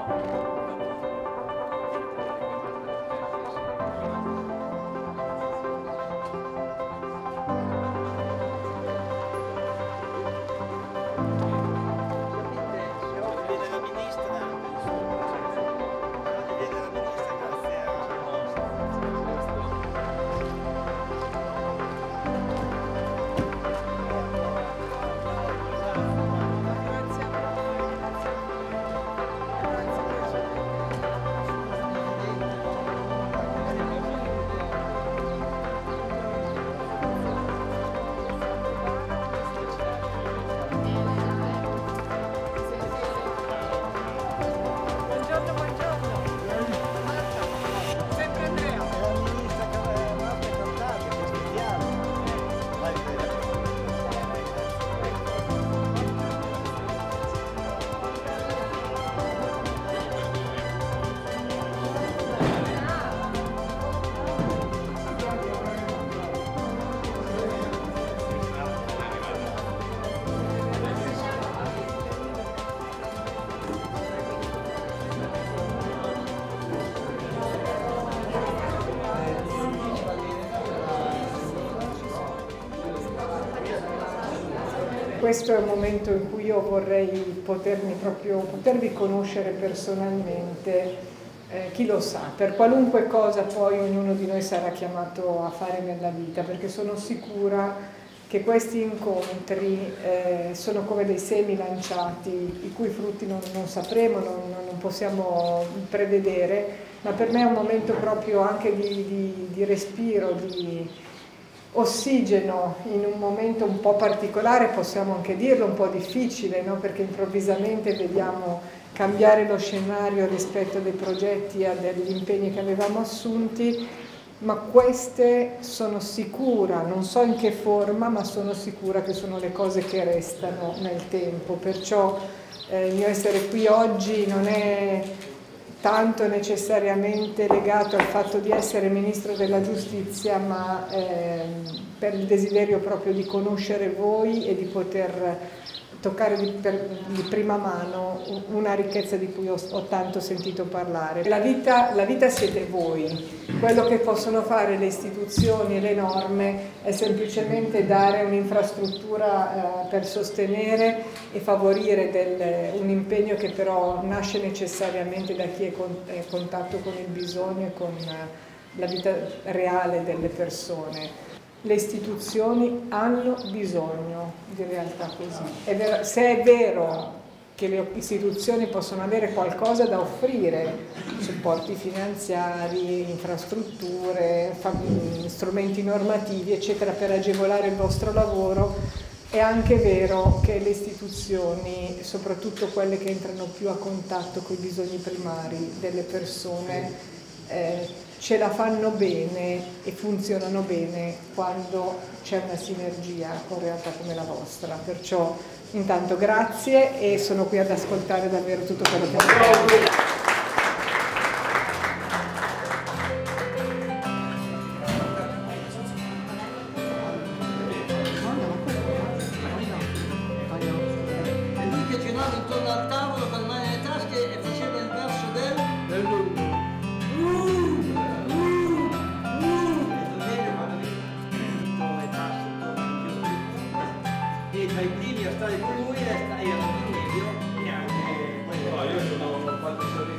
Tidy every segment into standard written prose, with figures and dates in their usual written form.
Questo è un momento in cui io vorrei potervi conoscere personalmente, chi lo sa, per qualunque cosa poi ognuno di noi sarà chiamato a fare nella vita, perché sono sicura che questi incontri sono come dei semi lanciati, i cui frutti non sapremo, non possiamo prevedere, ma per me è un momento proprio anche di respiro, di ossigeno in un momento un po' particolare, possiamo anche dirlo, un po' difficile, no? Perché improvvisamente vediamo cambiare lo scenario rispetto dei progetti e degli impegni che avevamo assunti, ma queste sono sicura, non so in che forma, ma sono sicura che sono le cose che restano nel tempo, perciò il mio essere qui oggi non è tanto necessariamente legato al fatto di essere Ministro della Giustizia, ma per il desiderio proprio di conoscere voi e di poter toccare di prima mano una ricchezza di cui ho tanto sentito parlare. La vita siete voi, quello che possono fare le istituzioni e le norme è semplicemente dare un'infrastruttura per sostenere e favorire un impegno che però nasce necessariamente da chi è in contatto con il bisogno e con la vita reale delle persone. Le istituzioni hanno bisogno di realtà così. Se è vero che le istituzioni possono avere qualcosa da offrire, supporti finanziari, infrastrutture, strumenti normativi, eccetera, per agevolare il vostro lavoro, è anche vero che le istituzioni, soprattutto quelle che entrano più a contatto con i bisogni primari delle persone, ce la fanno bene e funzionano bene quando c'è una sinergia con realtà come la vostra. Perciò intanto grazie e sono qui ad ascoltare davvero tutto quello che avete. Intorno al tavolo con le mani nelle tasche e faceva il verso del e tra i primi a stare con lui erano in medio e anche poi io sono quando sono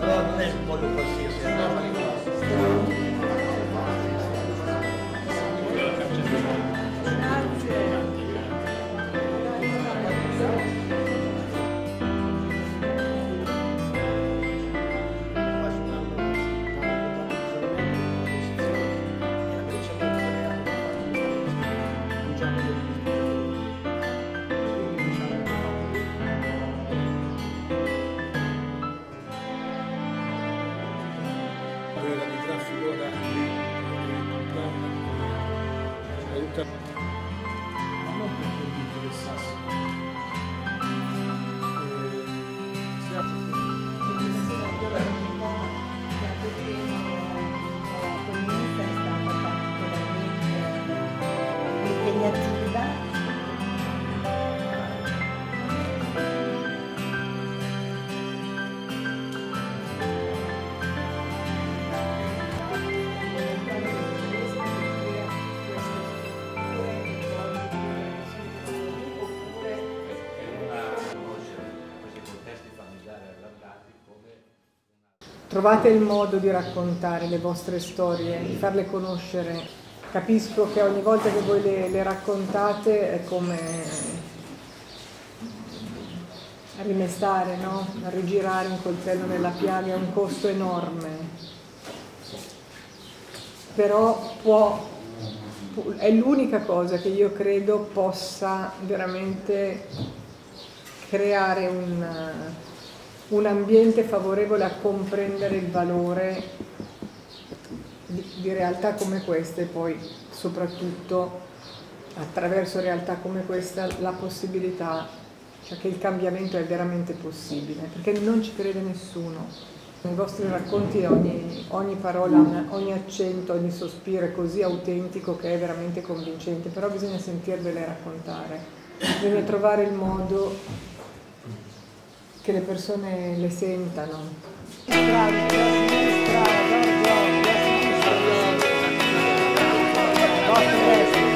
però non è un pollo qualsiasi, è una roba di cosa. Quella di traffico da aiuta. Ma non perché mi interessasse. Impegnativa. Trovate il modo di raccontare le vostre storie, di farle conoscere. Capisco che ogni volta che voi le raccontate è come rimestare, no? Rigirare un coltello nella piaga è un costo enorme, però è l'unica cosa che io credo possa veramente creare un ambiente favorevole a comprendere il valore di realtà come queste, e poi soprattutto attraverso realtà come questa la possibilità, cioè che il cambiamento è veramente possibile, perché non ci crede nessuno. Nei vostri racconti ogni parola, ogni accento, ogni sospiro è così autentico che è veramente convincente, però bisogna sentirvele raccontare, bisogna trovare il modo che le persone le sentano. Bravo,